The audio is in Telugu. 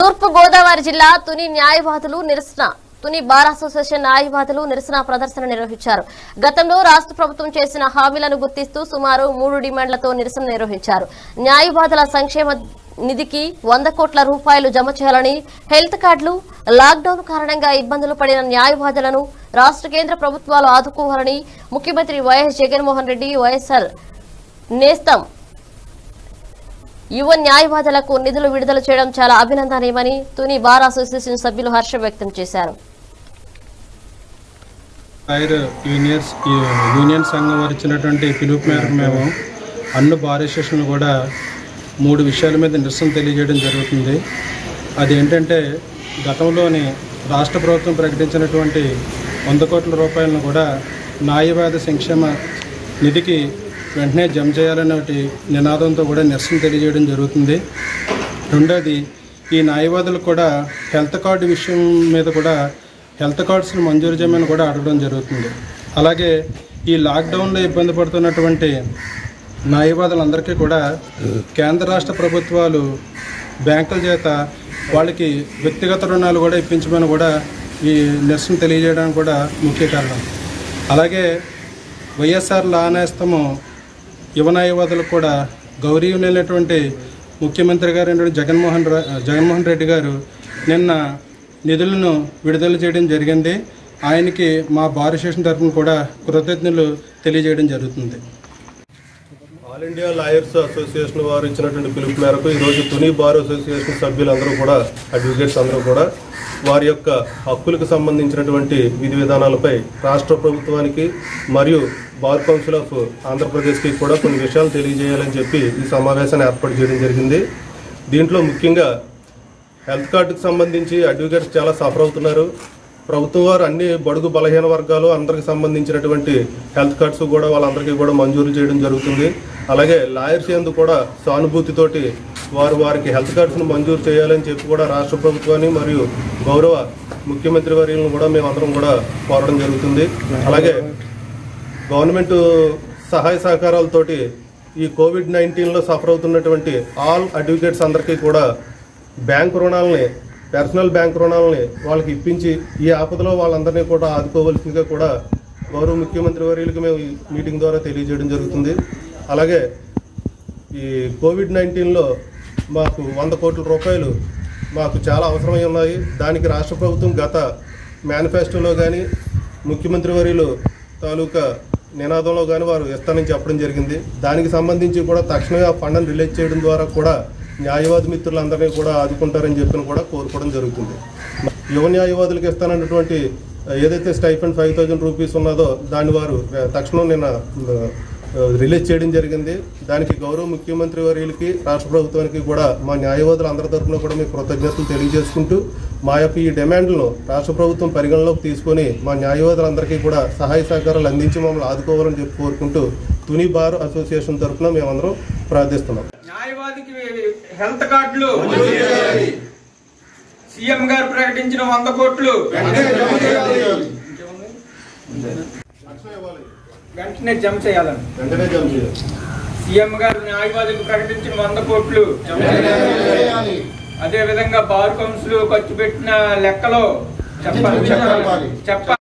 తూర్పు గోదావరి జిల్లా తుని న్యాయవాదులు నిరసన తుని బార్ అసోసియేషన్ న్యాయవాదులు నిరసన ప్రదర్శన నిర్వహించారు. గతంలో రాష్ట్ర ప్రభుత్వం చేసిన హామీలను గుర్తిస్తూ సుమారు 3 డిమాండ్లతో నిరసన నిర్వహించారు. న్యాయవాదుల సంక్షేమ నిధికి 100 కోట్ల రూపాయలు జమ చేయాలని, హెల్త్ కార్డులు, లాక్డౌన్ కారణంగా ఇబ్బందులు పడిన న్యాయవాదులను రాష్ట్ర కేంద్ర ప్రభుత్వాలు ఆదుకోవాలని ముఖ్యమంత్రి వైఎస్ జగన్మోహన్ రెడ్డి వైఎస్ఆర్ నేస్తం యువ న్యాయవాదులకు నిధులు విడుదల చేయడం చాలా అభినందనీయమని తుని బార్ అసోసియేషన్ సభ్యులు హర్షం వ్యక్తం చేశారు. యూనియన్ సంఘం వారు ఇచ్చినటువంటి పిలుపు మేరకు మేము అన్ని బార్ అసోసియేషన్లు కూడా 3 విషయాల మీద నిరసన తెలియజేయడం జరుగుతుంది. అదేంటంటే గతంలోని రాష్ట్ర ప్రభుత్వం ప్రకటించినటువంటి 100 కోట్ల రూపాయలను కూడా న్యాయవాద సంక్షేమ నిధికి వెంటనే జమ చేయాలనే నినాదంతో కూడా నిరసన తెలియజేయడం జరుగుతుంది. రెండోది, ఈ న్యాయవాదులకు కూడా హెల్త్ కార్డు విషయం మీద కూడా హెల్త్ కార్డ్స్ని మంజూరు చేయమని కూడా అడగడం జరుగుతుంది. అలాగే ఈ లాక్డౌన్లో ఇబ్బంది పడుతున్నటువంటి న్యాయవాదులందరికీ కూడా కేంద్ర రాష్ట్ర ప్రభుత్వాలు బ్యాంకుల చేత వాళ్ళకి వ్యక్తిగత రుణాలు కూడా ఇప్పించమని కూడా ఈ నిరసన తెలియజేయడానికి కూడా ముఖ్య కారణం. అలాగే వైఎస్ఆర్ నేస్తము యువ న్యాయవాదులకు కూడా గౌరవనీయులైనటువంటి ముఖ్యమంత్రి గారు జగన్మోహన్ రెడ్డి గారు నిన్న నిధులను విడుదల చేయడం జరిగింది. ఆయనకి మా బార్ అసోసియేషన్ తరఫున కూడా కృతజ్ఞతలు తెలియజేయడం జరుగుతుంది. ఆల్ ఇండియా లాయర్స్ అసోసియేషన్ వారు ఇచ్చినటువంటి పిలుపు మేరకు ఈరోజు తుని బార్ అసోసియేషన్ సభ్యులందరూ కూడా, అడ్వకేట్స్ అందరూ కూడా వారి యొక్క హక్కులకు సంబంధించినటువంటి విధి విధానాలపై రాష్ట్ర ప్రభుత్వానికి మరియు బార్ కౌన్సిల్ ఆఫ్ ఆంధ్రప్రదేశ్కి కూడా కొన్ని విషయాలు తెలియజేయాలని చెప్పి ఈ సమావేశాన్ని ఏర్పాటు చేయడం జరిగింది. దీంట్లో ముఖ్యంగా హెల్త్ కార్డుకు సంబంధించి అడ్వకేట్స్ చాలా సఫర్ అవుతున్నారు. ప్రభుత్వం వారు అన్ని బడుగు బలహీన వర్గాలు అందరికి సంబంధించినటువంటి హెల్త్ కార్డ్స్ కూడా వాళ్ళందరికీ కూడా మంజూరు చేయడం జరుగుతుంది. అలాగే లాయర్స్ ఎందుకు కూడా సానుభూతితోటి వారికి హెల్త్ కార్డ్స్ను మంజూరు చేయాలని చెప్పి కూడా రాష్ట్ర ప్రభుత్వాన్ని మరియు గౌరవ ముఖ్యమంత్రి వర్యులను కూడా మేమందరం కూడా కోరడం జరుగుతుంది. అలాగే గవర్నమెంట్ సహాయ సహకారాలతోటి ఈ కోవిడ్-19లో సఫర్ అవుతున్నటువంటి ఆల్ అడ్వకేట్స్ అందరికీ కూడా బ్యాంకు రుణాలని, పర్సనల్ బ్యాంక్ రుణాలని వాళ్ళకి ఇప్పించి ఈ ఆపదలో వాళ్ళందరినీ కూడా ఆదుకోవాల్సిందిగా కూడా గౌరవ ముఖ్యమంత్రి వర్యులకు మేము ఈ మీటింగ్ ద్వారా తెలియజేయడం జరుగుతుంది. అలాగే ఈ కోవిడ్-19లో మాకు 100 కోట్ల రూపాయలు మాకు చాలా అవసరమై ఉన్నాయి. దానికి రాష్ట్ర ప్రభుత్వం గత మేనిఫెస్టోలో కానీ ముఖ్యమంత్రి వర్యులు తాలూకా నినాదంలో కానీ వారు ఇస్తానని చెప్పడం జరిగింది. దానికి సంబంధించి కూడా తక్షణమే ఆ ఫండ్ని రిలీజ్ చేయడం ద్వారా కూడా న్యాయవాది మిత్రులందరినీ కూడా ఆదుకుంటారని చెప్పి కూడా కోరుకోవడం జరుగుతుంది. యువ న్యాయవాదులకు ఇస్తానన్నటువంటి ఏదైతే స్టైపెండ్ 5,000 రూపీస్ ఉన్నదో దాన్ని వారు తక్షణం నిన్న రిలీజ్ చేయడం జరిగింది. దానికి గౌరవ ముఖ్యమంత్రి వర్యులకి రాష్ట్ర ప్రభుత్వానికి కూడా మా న్యాయవాదులు అందరి తరఫున కూడా మీకు కృతజ్ఞతలు తెలియజేసుకుంటూ మా యొక్క ఈ డిమాండ్లను రాష్ట్ర ప్రభుత్వం పరిగణలోకి తీసుకొని మా న్యాయవాదులందరికీ కూడా సహాయ సహకారాలు అందించి మమ్మల్ని ఆదుకోవాలని చెప్పి కోరుకుంటూ తుని బార్ అసోసియేషన్ తరఫున మేమందరం ప్రార్థిస్తున్నాం. న్యాయవాదికి హెల్త్ కార్డులు సీఎం గారు ప్రకటించిన 100 కోట్లు వెంటనే జమ చేయాలని సీఎం గారు న్యాయవాదికి ప్రకటించిన 100 కోట్లు అదే విధంగా బార్ కౌన్సిల్ ఖర్చు పెట్టిన లెక్కలో చెప్పాలి.